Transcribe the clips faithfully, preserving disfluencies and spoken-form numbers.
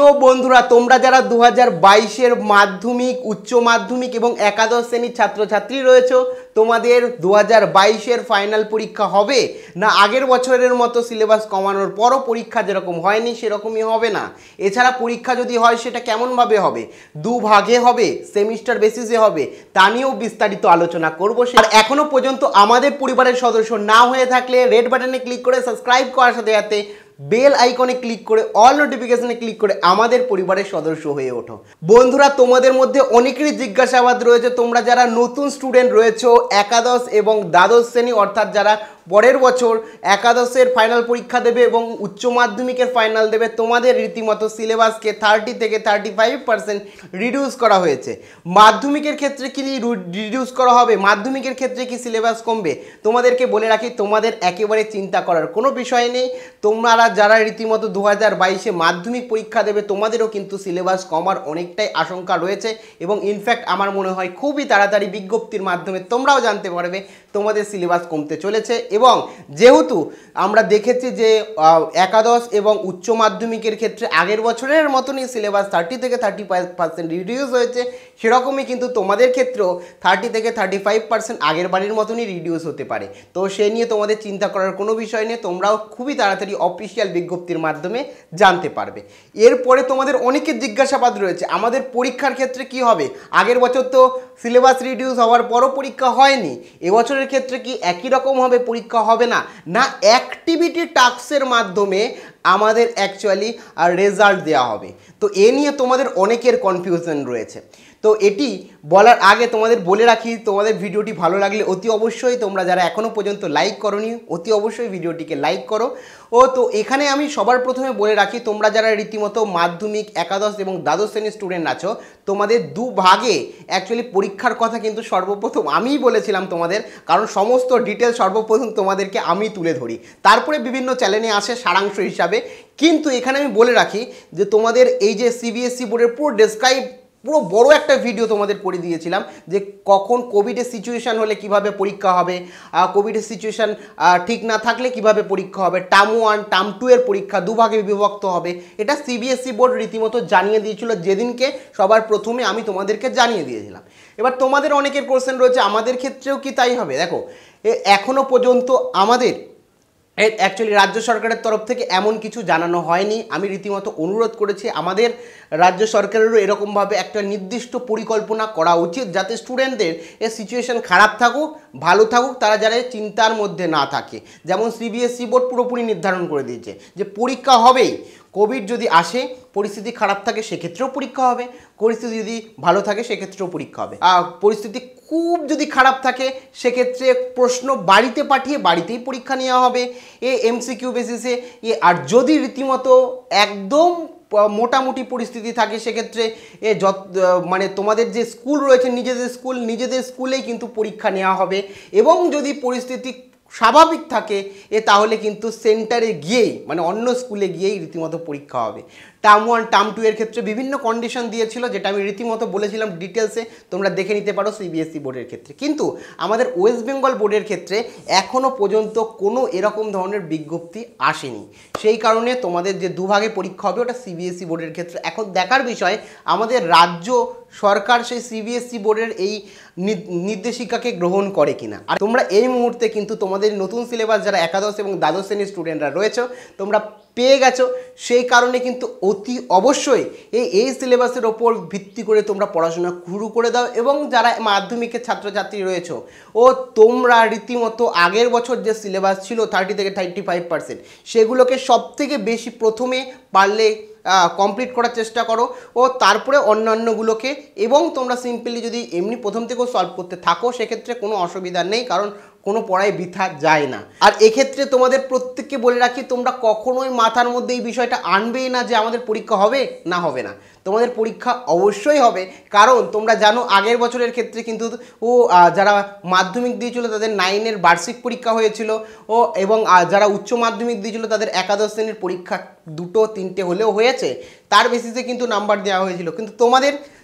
প্রিয় বন্ধুরা, তোমরা যারা দু হাজার বাইশের মাধ্যমিক, উচ্চ মাধ্যমিক এবং একাদশ শ্রেণীর ছাত্রছাত্রী রয়েছে, তোমাদের দু হাজার বাইশের ফাইনাল পরীক্ষা হবে না আগের বছরের মতো সিলেবাস কমানোর পরও পরীক্ষা যেরকম হয়নি সেরকমই হবে না। এছাড়া পরীক্ষা যদি হয় সেটা কেমনভাবে হবে, দু ভাগে হবে, সেমিস্টার বেসিসে হবে, তা নিয়েও বিস্তারিত আলোচনা করবো। আর এখনও পর্যন্ত আমাদের পরিবারের সদস্য না হয়ে থাকলে রেড বাটনে ক্লিক করে সাবস্ক্রাইব করার সাথে সাথে বেল আইকনে ক্লিক করে অল নোটিফিকেশনে ক্লিক করে আমাদের পরিবারের সদস্য হয়ে ওঠো। বন্ধুরা, তোমাদের মধ্যে অনেকেরই জিজ্ঞাসাবাদ রয়েছে, তোমরা যারা নতুন স্টুডেন্ট রয়েছো একাদশ এবং দ্বাদশ শ্রেণী, অর্থাৎ যারা পরের বছর একাদশের ফাইনাল পরীক্ষা দেবে এবং উচ্চ মাধ্যমিকের ফাইনাল দেবে, তোমাদের রীতিমতো সিলেবাসকে থার্টি থেকে থার্টি ফাইভ পার্সেন্ট রিডিউস করা হয়েছে। মাধ্যমিকের ক্ষেত্রে কি রিডিউস করা হবে, মাধ্যমিকের ক্ষেত্রে কি সিলেবাস কমবে? তোমাদেরকে বলে রাখি, তোমাদের একেবারে চিন্তা করার কোনো বিষয় নেই। তোমরা যারা রীতিমতো দু হাজার বাইশে মাধ্যমিক পরীক্ষা দেবে, তোমাদেরও কিন্তু সিলেবাস কমার অনেকটাই আশঙ্কা রয়েছে এবং ইনফ্যাক্ট আমার মনে হয় খুবই তাড়াতাড়ি বিজ্ঞপ্তির মাধ্যমে তোমরাও জানতে পারবে তোমাদের সিলেবাস কমতে চলেছে। এবং যেহেতু আমরা দেখেছি যে একাদশ এবং উচ্চ মাধ্যমিকের ক্ষেত্রে আগের বছরের মতনই সিলেবাস থার্টি থেকে থার্টি ফাইভ পার্সেন্ট রিডিউস হয়েছে, সেরকমই কিন্তু তোমাদের ক্ষেত্রেও থার্টি থেকে থার্টি ফাইভ পার্সেন্ট আগের বাড়ির মতনই রিডিউস হতে পারে। তো সে নিয়ে তোমাদের চিন্তা করার কোনো বিষয় নেই, তোমরাও খুবই তাড়াতাড়ি অফিসিয়াল বিজ্ঞপ্তির মাধ্যমে জানতে পারবে। এরপরে তোমাদের অনেকের জিজ্ঞাসাবাদ রয়েছে, আমাদের পরীক্ষার ক্ষেত্রে কি হবে? আগের বছর তো সিলেবাস রিডিউস হওয়ার পরও পরীক্ষা হয়নি, এবছরের ক্ষেত্রে কি একই রকম হবে, পরীক্ষা হবে না? না, অ্যাক্টিভিটি টাস্কের মাধ্যমে আমাদের অ্যাকচুয়ালি রেজাল্ট দেওয়া হবে। তো এ নিয়ে তোমাদের অনেকের কনফিউশন রয়েছে। তো এটি বলার আগে তোমাদের বলে রাখি, তোমাদের ভিডিওটি ভালো লাগলে অতি অবশ্যই, তোমরা যারা এখনও পর্যন্ত লাইক করোনি, অতি অবশ্যই ভিডিওটিকে লাইক করো। ও তো এখানে আমি সবার প্রথমে বলে রাখি, তোমরা যারা রীতিমতো মাধ্যমিক, একাদশ এবং দ্বাদশ শ্রেণীর স্টুডেন্ট আছো, তোমাদের দু ভাগে অ্যাকচুয়ালি পরীক্ষার কথা কিন্তু সর্বপ্রথম আমিই বলেছিলাম তোমাদের, কারণ সমস্ত ডিটেলস সর্বপ্রথম তোমাদেরকে আমি তুলে ধরি, তারপরে বিভিন্ন চ্যানেলে আসে সারাংশ হিসাবে। কিন্তু এখানে আমি বলে রাখি যে তোমাদের এই যে সিবিএসসি বোর্ডের পুরো ডেসক্রাইব পুরো বড় একটা ভিডিও তোমাদের করে দিয়েছিলাম যে কখন কোভিডের সিচুয়েশান হলে কিভাবে পরীক্ষা হবে, কোভিডের সিচুয়েশান ঠিক না থাকলে কিভাবে পরীক্ষা হবে, টার্ম ওয়ান টার্ম টু এর পরীক্ষা দুভাগে বিভক্ত হবে। এটা সিবিএসসি বোর্ড রীতিমতো জানিয়ে দিয়েছিল যেদিনকে সবার প্রথমে আমি তোমাদেরকে জানিয়ে দিয়েছিলাম। এবার তোমাদের অনেকের কোশ্চেন রয়েছে, আমাদের ক্ষেত্রেও কি তাই হবে? দেখো, এখনও পর্যন্ত আমাদের অ্যাকচুয়ালি রাজ্য সরকারের তরফ থেকে এমন কিছু জানানো হয়নি। আমি রীতিমতো অনুরোধ করেছি আমাদের রাজ্য সরকারেরও এরকমভাবে একটা নির্দিষ্ট পরিকল্পনা করা উচিত, যাতে স্টুডেন্টদের এর সিচুয়েশান খারাপ থাকুক ভালো থাকুক তারা যারা চিন্তার মধ্যে না থাকে। যেমন সিবিএসসি বোর্ড পুরোপুরি নির্ধারণ করে দিয়েছে যে পরীক্ষা হবেই, কোভিড যদি আসে, পরিস্থিতি খারাপ থাকে সেক্ষেত্রেও পরীক্ষা হবে, পরিস্থিতি যদি ভালো থাকে সেক্ষেত্রেও পরীক্ষা হবে। আর পরিস্থিতি খুব যদি খারাপ থাকে সেক্ষেত্রে প্রশ্ন বাড়িতে পাঠিয়ে বাড়িতেই পরীক্ষা নেওয়া হবে, এ এমসিকিউ বেসিসে। এ আর যদি রীতিমতো একদম মোটামুটি পরিস্থিতি থাকে সেক্ষেত্রে এ যত মানে তোমাদের যে স্কুল রয়েছে নিজেদের স্কুল নিজেদের স্কুলেই কিন্তু পরীক্ষা নেওয়া হবে। এবং যদি পরিস্থিতি স্বাভাবিক থাকে এ তাহলে কিন্তু সেন্টারে গিয়েই মানে অন্য স্কুলে গিয়েই রীতিমতো পরীক্ষা হবে। টার্ম ওয়ান টার্ম টু এর ক্ষেত্রে বিভিন্ন কন্ডিশন দিয়েছিল, যেটা আমি রীতিমতো বলেছিলাম ডিটেলসে, তোমরা দেখে নিতে পারো সিবিএসসি বোর্ডের ক্ষেত্রে। কিন্তু আমাদের ওয়েস্ট বেঙ্গল বোর্ডের ক্ষেত্রে এখনও পর্যন্ত কোনো এরকম ধরনের বিজ্ঞপ্তি আসেনি। সেই কারণে তোমাদের যে দুভাগে পরীক্ষা হবে ওটা সিবিএসসি বোর্ডের ক্ষেত্রে। এখন দেখার বিষয় আমাদের রাজ্য সরকার সেই সিবিএসসি বোর্ডের এই নির্দেশিকাকে গ্রহণ করে কিনা। আর তোমরা এই মুহূর্তে কিন্তু তোমাদের নতুন সিলেবাস যারা একাদশ এবং দ্বাদশ শ্রেণীর স্টুডেন্টরা রয়েছে তোমরা পেয়ে গেছো, সেই কারণে কিন্তু অতি অবশ্যই এই এই সিলেবাসের ওপর ভিত্তি করে তোমরা পড়াশোনা শুরু করে দাও। এবং যারা মাধ্যমিকের ছাত্রছাত্রী রয়েছে ও তোমরা রীতিমতো আগের বছর যে সিলেবাস ছিল থার্টি থেকে থার্টি ফাইভ পার্সেন্ট সেগুলোকে সব থেকে বেশি প্রথমে পারলে কমপ্লিট করার চেষ্টা করো ও তারপরে অন্যান্যগুলোকে। এবং তোমরা সিম্পলি যদি এমনি প্রথম থেকেও সলভ করতে থাকো সেক্ষেত্রে কোনো অসুবিধা নেই, কারণ কোনো পড়াই বৃথা যায় না। আর এক্ষেত্রে তোমাদের প্রত্যেককে বলে রাখি, তোমরা কখনোই মাথার মধ্যে এই বিষয়টা আনবেই না যে আমাদের পরীক্ষা হবে না হবে না। তোমাদের পরীক্ষা অবশ্যই হবে, কারণ তোমরা জানো আগের বছরের ক্ষেত্রে কিন্তু ও যারা মাধ্যমিক দিয়েছিল তাদের নাইনের বার্ষিক পরীক্ষা হয়েছিল ও এবং যারা উচ্চ মাধ্যমিক দিয়েছিল তাদের একাদশ শ্রেণীর পরীক্ষা দুটো তিনটে হলেও হয়েছে, তার বেসিসে কিন্তু নাম্বার দেওয়া হয়েছিল। কিন্তু তোমাদের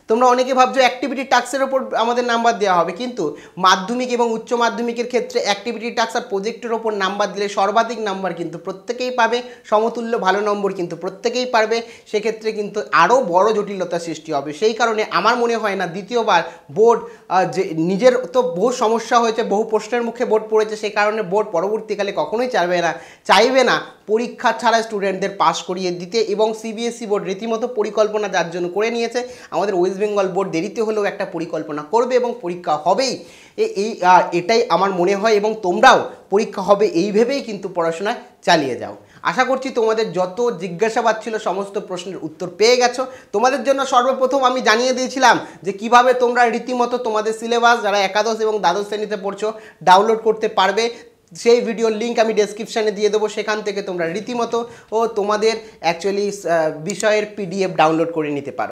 তোমরা অনেকে ভাবছো অ্যাক্টিভিটি টাস্কের ওপর আমাদের নাম্বার দেওয়া হবে, কিন্তু মাধ্যমিক এবং উচ্চ মাধ্যমিকের ক্ষেত্রে অ্যাক্টিভিটি টাস্ক আর প্রজেক্টের ওপর নাম্বার দিলে সর্বাধিক নাম্বার কিন্তু প্রত্যেকেই পাবে, সমতুল্য ভালো নম্বর কিন্তু প্রত্যেকেই পারবে। সেক্ষেত্রে কিন্তু আরও বড় জটিলতা সৃষ্টি হবে। সেই কারণে আমার মনে হয় না দ্বিতীয়বার বোর্ড যে নিজের তো বহু সমস্যা হয়েছে, বহু প্রশ্নের মুখে বোর্ড পড়েছে, সেই কারণে বোর্ড পরবর্তীকালে কখনোই চাইবে না চাইবে না পরীক্ষা ছাড়া স্টুডেন্টদের পাস করিয়ে দিতে। এবং সিবিএসই বোর্ড রীতিমতো পরিকল্পনা যার জন্য করে নিয়েছে, আমাদের ওয়েস্ট বেঙ্গল বোর্ড দেরিতে হলেও একটা পরিকল্পনা করবে এবং পরীক্ষা হবেই, এই এটাই আমার মনে হয়। এবং তোমরাও পরীক্ষা হবে এই ভেবেই কিন্তু পড়াশোনা চালিয়ে যাও। আশা করছি তোমাদের যত জিজ্ঞাসাবাদ ছিল সমস্ত প্রশ্নের উত্তর পেয়ে গেছো। তোমাদের জন্য সর্বপ্রথম আমি জানিয়ে দিয়েছিলাম যে কিভাবে তোমরা রীতিমতো তোমাদের সিলেবাস যারা একাদশ এবং দ্বাদশ শ্রেণীতে পড়ছো ডাউনলোড করতে পারবে। সেই ভিডিওর লিঙ্ক আমি ডেসক্রিপশানে দিয়ে দেবো, সেখান থেকে তোমরা রীতিমতো ও তোমাদের অ্যাকচুয়ালি বিষয়ের পিডিএফ ডাউনলোড করে নিতে পারো।